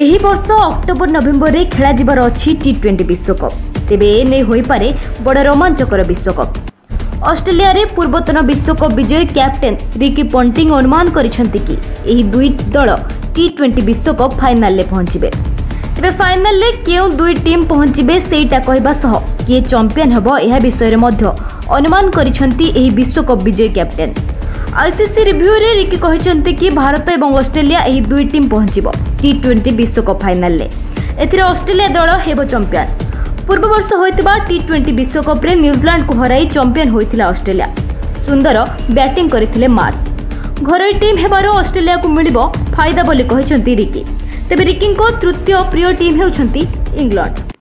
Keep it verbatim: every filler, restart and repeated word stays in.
एही वर्ष October November रे खेला जिबार अछि टी ट्वेंटी विश्वकप। तेबे ए नै होई पारे बड़ रोमांचकर विश्वकप। ऑस्ट्रेलिया रे पूर्वतन विश्वकप विजयी कैप्टेन रिकी पॉन्टिंग अनुमान करिसेंति कि एही दुई दल टी ट्वेंटी विश्वकप फाइनल ले पहुंचिबे। तेबे फाइनल ले केउ दुई टीम पहुंचिबे सेटा कहबा सह किए चैंपियन हबो एहा विषय रे मध्य अनुमान करिसेंति एही विश्वकप विजयी कैप्टेन। आईसीसी रिव्यू रे रिकी कहिसेंति कि भारत एवं ऑस्ट्रेलिया एही दुई टीम पहुंचिबो टी ट्वेंटी विश्वकप फाइनल ले। एथिरे ऑस्ट्रेलिया दल हेबो चैंपियन। पूर्व वर्ष होइतिबा टी ट्वेंटी विश्वकप रे न्यूजीलैंड को हराई चैंपियन होइतिला ऑस्ट्रेलिया। सुंदर बैटिंग करिथिले मार्स। घरोई टीम हेबारो ऑस्ट्रेलिया को मिलिबो फायदा बोली कहिसेंति रिकी। तेबे रिकी को तृतीय प्रिय टीम हेउछंती इंग्लैंड।